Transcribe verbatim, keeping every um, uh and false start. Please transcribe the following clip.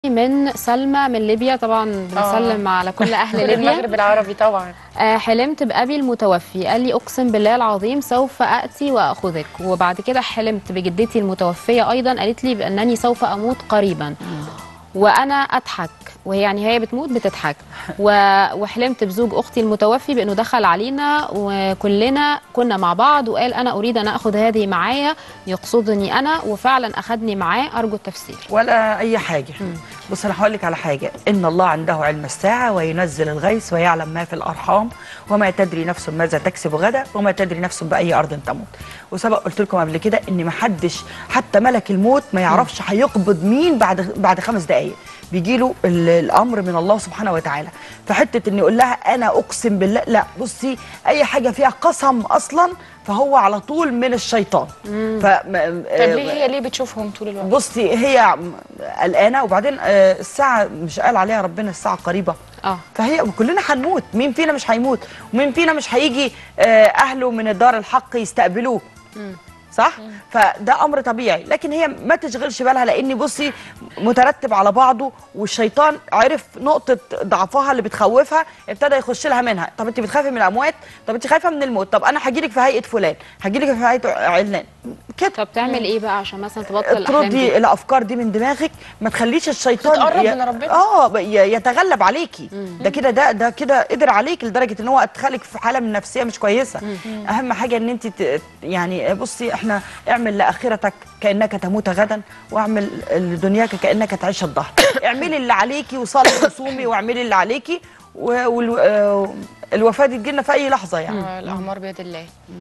من سلمى من ليبيا. طبعا بنسلم آه. على كل اهل ليبيا. المغرب العربي طبعا. آه حلمت بابي المتوفي، قال لي اقسم بالله العظيم سوف اتي واخذك. وبعد كده حلمت بجدتي المتوفيه ايضا، قالت لي بانني سوف اموت قريبا وانا اضحك، وهي يعني هي بتموت بتضحك. وحلمت بزوج اختي المتوفي بانه دخل علينا وكلنا كنا مع بعض وقال انا اريد ان اخذ هذه معايا، يقصدني انا، وفعلا اخذني معاه. ارجو التفسير. ولا اي حاجه. بص انا هقول لك على حاجه، ان الله عنده علم الساعه وينزل الغيث ويعلم ما في الارحام وما تدري نفس ماذا تكسب غدا وما تدري نفس باي ارض تموت. وسبق قلت لكم قبل كده ان ما حدش حتى ملك الموت ما يعرفش هيقبض مين بعد بعد خمس دقائق، بيجي له الامر من الله سبحانه وتعالى. فحته ان يقول لها انا اقسم بالله، لا بصي اي حاجه فيها قسم اصلا فهو على طول من الشيطان. ف طب ليه هي ليه بتشوفهم طول الوقت؟ بصي هي قلقانه، وبعدين الساعه مش قال عليها ربنا الساعه قريبه. اه فهي كلنا هنموت، مين فينا مش هيموت؟ ومين فينا مش هيجي اهله من الدار الحق يستقبلوه؟ صح؟ مم. فده امر طبيعي، لكن هي ما تشغلش بالها، لان بصي مترتب على بعضه، والشيطان عرف نقطه ضعفها اللي بتخوفها، ابتدى يخش لها منها. طب انت بتخافي من الاموات؟ طب انت خايفه من الموت؟ طب انا هاجي لك في هيئه فلان، هاجي لك في هيئه علان كده. طب تعمل ايه بقى عشان مثلا تبطل الاحلام دي؟ تردي الافكار دي من دماغك، ما تخليش الشيطان تقرب ي... من ربنا. اه يتغلب عليكي. مم. ده كده ده ده كده قدر عليك لدرجه ان هو ادخلك في حاله من نفسيه مش كويسه. مم. اهم حاجه ان انت ت... يعني بصي احنا اعمل لاخرتك كانك تموت غدا، واعمل لدنياك كانك تعيش الدهر. اعملي اللي عليكي وصلي وصومي واعملي اللي عليكي، والوفاه دي تجيلنا في اي لحظه يعني. الاعمار بيد الله.